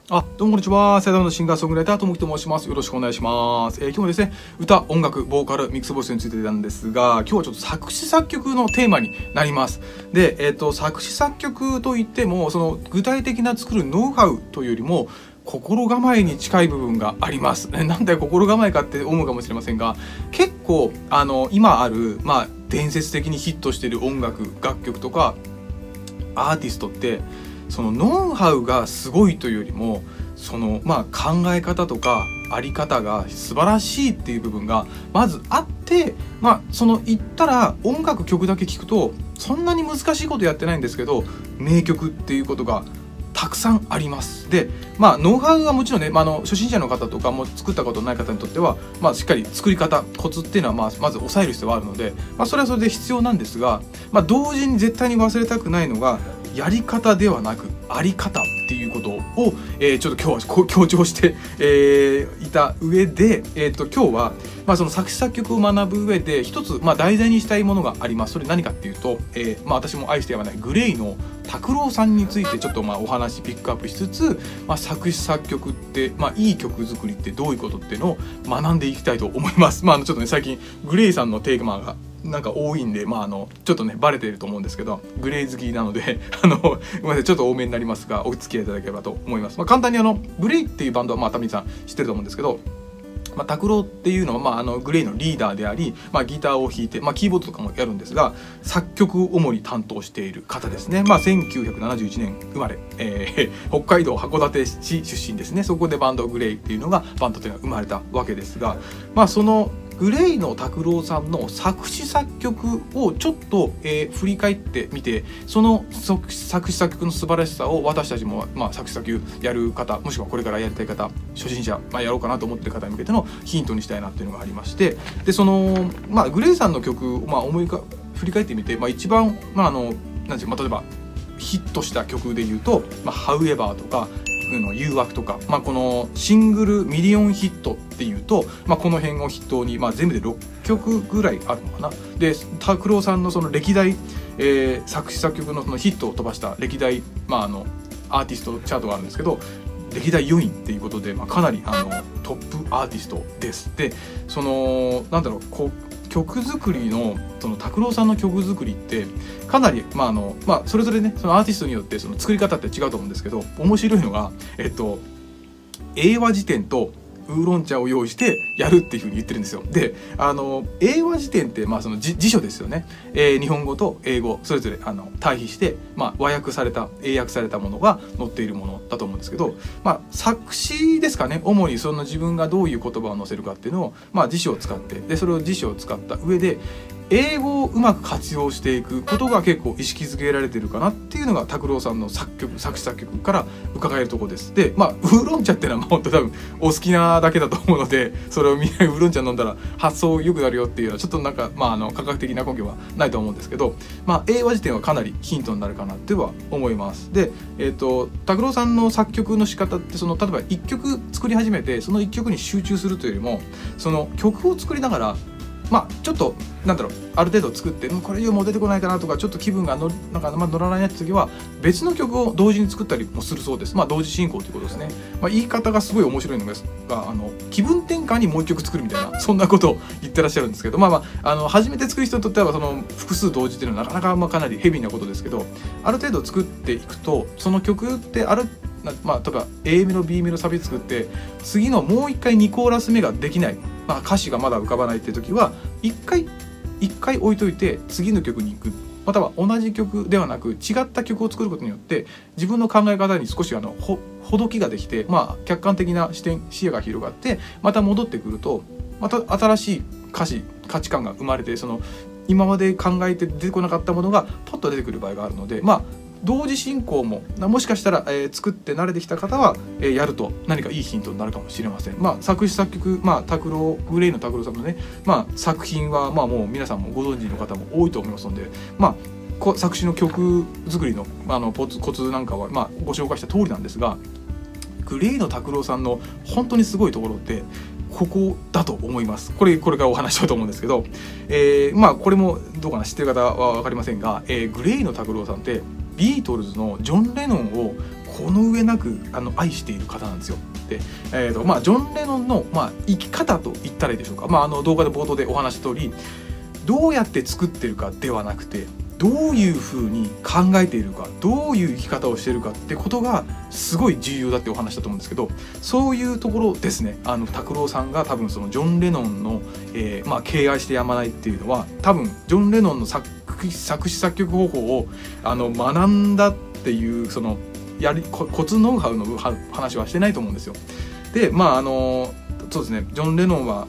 どうもこんにちは。埼玉のシンガーソングライターともきと申します。よろしくお願いします。今日もですね、歌、音楽、ボーカル、ミックスボイスについてなんですが、今日はちょっと作詞作曲のテーマになります。で、作詞作曲といっても、その具体的な作るノウハウというよりも、心構えに近い部分があります。なんで心構えかって思うかもしれませんが、結構、今ある、伝説的にヒットしている音楽、楽曲とか、アーティストって、そのノウハウがすごいというよりもその考え方とかあり方が素晴らしいっていう部分がまずあって、その言ったら音楽曲だけ聞くとそんなに難しいことやってないんですけど名曲っていうことがたくさんあります。で、ノウハウはもちろんね、初心者の方とかも作ったことない方にとっては、しっかり作り方コツっていうのはまず抑える必要はあるので、それはそれで必要なんですが、同時に絶対に忘れたくないのがやり方ではなくあり方っていうことを、ちょっと今日は強調して、いた上で、今日は、その作詞作曲を学ぶ上で一つ、題材にしたいものがあります。それ何かっていうと、私も愛してやまないグレイの拓郎さんについてちょっとお話ピックアップしつつ、作詞作曲って、いい曲作りってどういうことっていうのを学んでいきたいと思います。ちょっとね最近グレイさんのテーマがなんか多いんで、ちょっとねバレていると思うんですけど、グレー好きなのでごめんなさい、ちょっと多めになりますがお付き合いいただければと思います。簡単にグレイっていうバンドは多分さん知ってると思うんですけど、拓郎っていうのは、グレイのリーダーであり、ギターを弾いて、キーボードとかもやるんですが作曲を主に担当している方ですね。1971年生まれ、北海道函館市出身ですね。そこでバンドグレイっていうのがバンドというのが生まれたわけですが、そのグレイの拓郎さんの作詞作曲をちょっと、振り返ってみて、その作詞作曲の素晴らしさを私たちも、作詞作曲やる方、もしくはこれからやりたい方、初心者、やろうかなと思ってる方に向けてのヒントにしたいなっていうのがありまして、でその、グレイさんの曲を、振り返ってみて、一番、なんていう、例えばヒットした曲でいうと「However」とか誘惑とか、このシングルミリオンヒットっていうと、この辺を筆頭に、全部で6曲ぐらいあるのかな。で拓郎さんのその歴代、作詞作曲のそのヒットを飛ばした歴代、アーティストチャートがあるんですけど、歴代4位っていうことで、かなりトップアーティストです。でその曲作りのその拓郎さんの曲作りってかなりそれぞれねそのアーティストによってその作り方って違うと思うんですけど、面白いのが英和辞典とウーロン茶を用意してやるっていうふうに言ってるんですよ。で英和辞典ってその辞書ですよね。日本語と英語それぞれ対比して、和訳された英訳されたものが載っているものだと思うんですけど、作詞ですかね。主にその自分がどういう言葉を載せるかっていうのを、辞書を使って、でそれを辞書を使った上で英語をうまく活用していくことが結構意識づけられてるかなっていうのが拓郎さんの作詞作曲から伺えるところです。でウーロン茶っていうのは本当多分お好きなだけだと思うので、それをみんなウーロン茶飲んだら発想良くなるよっていうのはちょっとなんか科学的な根拠はないと思うんですけど、英和辞典はかなりヒントになるかなっては思います。で拓郎さんの作曲の仕方って例えば1曲作り始めてその1曲に集中するというよりも、その曲を作りながらちょっとある程度作ってこれ以上もう出てこないかなとか、ちょっと気分が乗らないって時は別の曲を同時に作ったりもするそうです。同時進行ということですね。言い方がすごい面白いのが気分転換にもう一曲作るみたいな、そんなことを言ってらっしゃるんですけど、初めて作る人にとってはその複数同時っていうのはなかなかかなりヘビーなことですけど、ある程度作っていくとその曲って例えば A メロ B メロサビ作って次のもう一回2コーラス目ができない、歌詞がまだ浮かばないっていう時は一回置いといて次の曲に行く、または同じ曲ではなく違った曲を作ることによって自分の考え方に少しほどきができて、客観的な視野が広がってまた戻ってくるとまた新しい価値観が生まれて、その今まで考えて出てこなかったものがポッと出てくる場合があるので、同時進行ももしかしたら、作って慣れてきた方は、やると何かいいヒントになるかもしれません。作詞作曲、グレイの拓郎さんのね、作品はもう皆さんもご存知の方も多いと思いますので、作詞の曲作りのコツなんかは、ご紹介した通りなんですが、グレイの拓郎さんの本当にすごいところってここだと思います。これからお話ししようと思うんですけど、これもどうかな、知ってる方は分かりませんが、グレイの拓郎さんってビートルズのジョン・レノンをこの上なく愛している方なんですよ。で、ジョン・レノンの、生き方と言ったらいいでしょうか。動画で冒頭でお話した通り、どうやって作ってるかではなくて、どういうふうに考えているか、どういう生き方をしているかってことがすごい重要だってお話だと思うんですけど、そういうところですね。拓郎さんが多分そのジョン・レノンの、敬愛してやまないっていうのは、多分ジョン・レノンの作詞作曲方法を学んだっていうそのコツノウハウの話はしてないと思うんですよ。でそうですね、ジョン・レノンは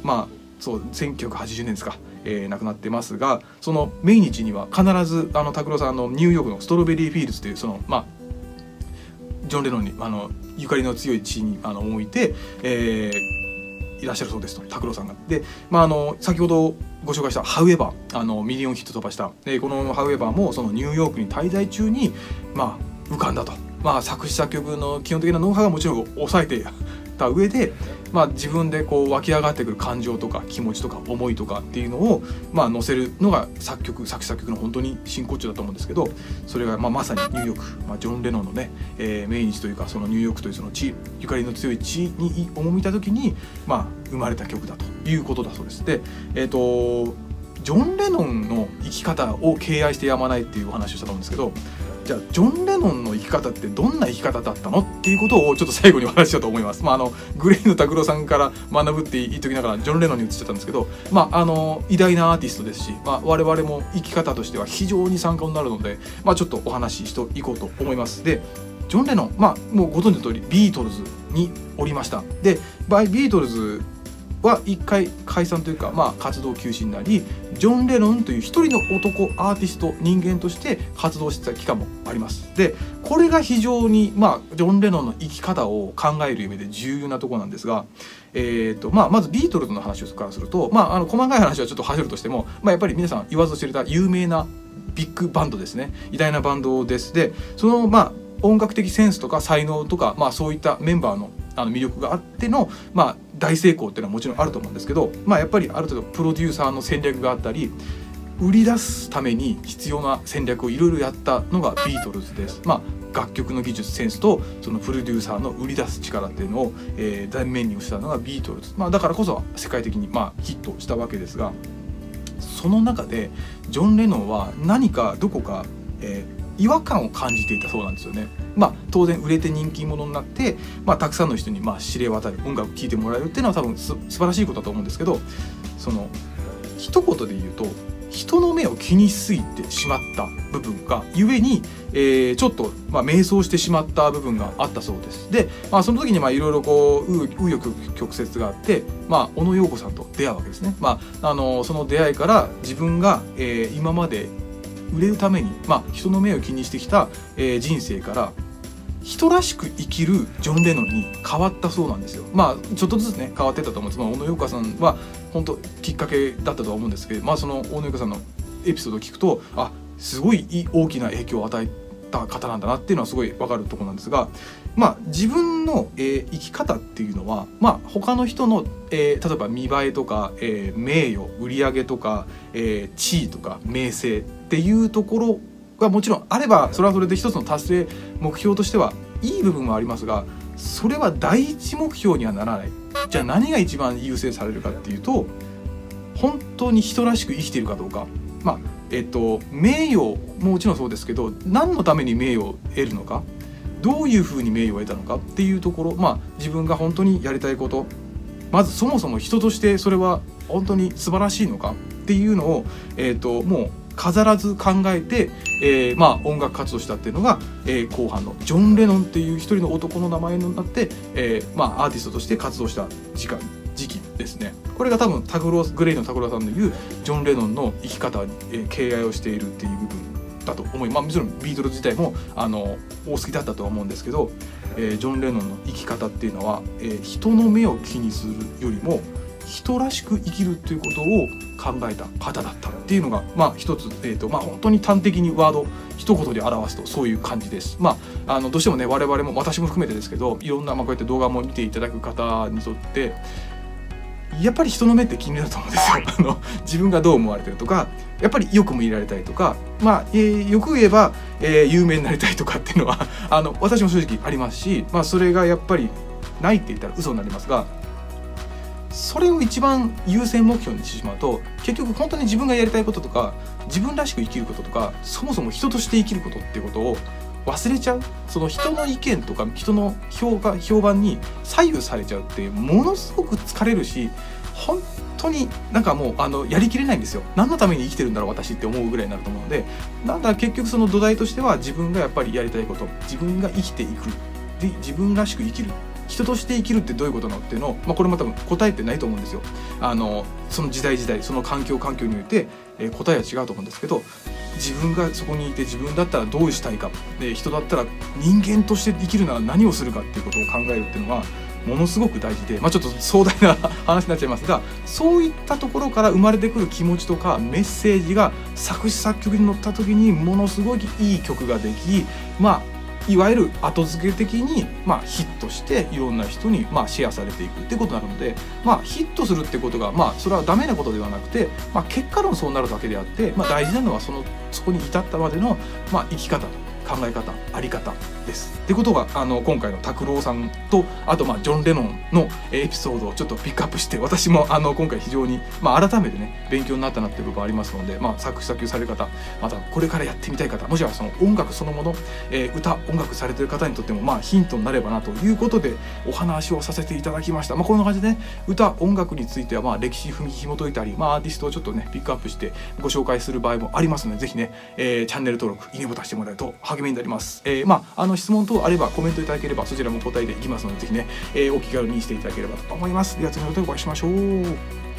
1980年ですか、亡くなってますが、その命日には必ず拓郎さんニューヨークのストロベリーフィールズというジョン・レノンにゆかりの強い地に置いて、いらっしゃるそうですと、拓郎さんが。で、先ほどご紹介した「ハウエバー」ミリオンヒット飛ばした、この「ハウエバー」もそのニューヨークに滞在中に浮かんだと。作詞作曲の基本的なノウハウがもちろん抑えてた上で、自分でこう湧き上がってくる感情とか気持ちとか思いとかっていうのを載せるのが作詞作曲の本当に真骨頂だと思うんですけど、それがまさにニューヨーク、ジョン・レノンのね、命日というか、そのニューヨークというその地、ゆかりの強い地に赴いた時に生まれた曲だということだそうです。で、ジョン・レノンの生き方を敬愛してやまないっていうお話をしたと思うんですけど、じゃあジョン・レノンの生き方ってどんな生き方だったのっていうことをちょっと最後にお話ししようと思います。グレーの拓郎さんから学ぶって言っときながらジョン・レノンに移っちゃったんですけど、偉大なアーティストですし、我々も生き方としては非常に参考になるので、ちょっとお話ししていこうと思います。で、ジョン・レノン、もうご存知の通りビートルズにおりました。で、ビートルズは一回解散というか、活動休止になり、ジョン・レノンという一人の男アーティスト人間として活動してた期間もあります。で、これが非常にジョン・レノンの生き方を考える上で重要なところなんですが、まずビートルズの話からすると、細かい話はちょっと外れるとしても、やっぱり皆さん言わずと知れた有名なビッグバンドですね。偉大なバンドです。で、その音楽的センスとか才能とか、そういったメンバーの魅力があっての大成功っていうのはもちろんあると思うんですけど、やっぱりある程度プロデューサーの戦略があったり、売り出すために必要な戦略をいろいろやったのがビートルズです。楽曲の技術センスとそのプロデューサーの売り出す力っていうのを、前面に押したのがビートルズ。だからこそ世界的にヒットしたわけですが、その中でジョン・レノンは何かどこか、違和感を感じていたそうなんですよね。当然売れて人気者になって、たくさんの人に知れ渡る、音楽を聴いてもらえるっていうのは多分素晴らしいことだと思うんですけど、その一言で言うと人の目を気にしすぎてしまった部分がゆえに、ちょっと迷走してしまった部分があったそうです。で、その時にいろいろこう紆余曲折があって、小野陽子さんと出会うわけですね。その出会いから自分が、今まで売れるために、人の目を気にしてきた、人生から人らしく生きるジョン・レノンに変わったそうなんですよ。ちょっとずつね変わってったと思うんです。小野陽子さんは本当きっかけだったとは思うんですけど、その小野陽子さんのエピソードを聞くと、すごい大きな影響を与えた方なんだなっていうのはすごい分かるところなんですが、自分の、生き方っていうのは、他の人の、例えば見栄えとか、名誉売り上げとか、地位とか名声っていうところがもちろんあれば、それはそれで一つの達成目標としてはいい部分もありますが、それは第一目標にはならない。じゃあ何が一番優先されるかっていうと、本当に人らしく生きているかどうか。名誉ももちろんそうですけど、何のために名誉を得るのか、どういうふうに名誉を得たのかっていうところ、自分が本当にやりたいこと、まずそもそも人としてそれは本当に素晴らしいのかっていうのを、もう飾らず考えて、音楽活動したっていうのが、後半のジョン・レノンっていう一人の男の名前になって、アーティストとして活動した時期ですね。これが多分グレイの拓郎さんの言うジョン・レノンの生き方に、敬愛をしているっていう部分だと思い、もちろんビートルズ自体もお好きだったとは思うんですけど、ジョン・レノンの生き方っていうのは、人の目を気にするよりも人らしく生きるということを考えた方だったっていうのが、一つ、本当に端的にワード一言で表すとそういう感じです。どうしてもね、我々も私も含めてですけど、いろんな、こうやって動画も見ていただく方にとってやっぱり人の目って気になると思うんですよ。自分がどう思われてるとか、やっぱりよくもいられたいとか、よく言えば、有名になりたいとかっていうのは私も正直ありますし、それがやっぱりないって言ったら嘘になりますが、それを一番優先目標にしてしまうと、結局本当に自分がやりたいこととか、自分らしく生きることとか、そもそも人として生きることっていうことを忘れちゃう。その人の意見とか人の評判に左右されちゃうってものすごく疲れるし、本当にもうやりきれないんですよ。何のために生きてるんだろう私って思うぐらいになると思うので、結局その土台としては自分がやっぱりやりたいこと、自分が生きていくで、自分らしく生きる、人として生きるってどういうことなのっていうのを、これも多分答えてないと思うんですよ。その時代その環境において、答えは違うと思うんですけど、自分がそこにいて、自分だったらどうしたいかで、人だったら人間として生きるなら何をするかっていうことを考えるっていうのはものすごく大事で、ちょっと壮大な話になっちゃいますが、そういったところから生まれてくる気持ちとかメッセージが作詞作曲に乗った時にものすごいいい曲ができ、いわゆる後付け的にヒットしていろんな人にシェアされていくっていうことになるので、ヒットするってことがそれはダメなことではなくて、結果論そうなるだけであって、大事なのはそこに至ったまでの生き方、考え方、あり方です。ってことが今回の拓郎さんと、あとジョン・レノンのエピソードをちょっとピックアップして、私も今回非常に改めてね勉強になったなっていう部分ありますので、作詞作曲される方、またこれからやってみたい方、もしくはその音楽そのもの、音楽されてる方にとってもヒントになればなということでお話をさせていただきました。こんな感じでね、音楽については歴史紐解いたり、アーティストをちょっとねピックアップしてご紹介する場合もありますので、ぜひね、チャンネル登録、いいねボタンしてもらえると励みになります。質問等あればコメントいただければそちらも答えていきますので、ぜひね、お気軽にしていただければと思います。では次の動画でお会いしましょう。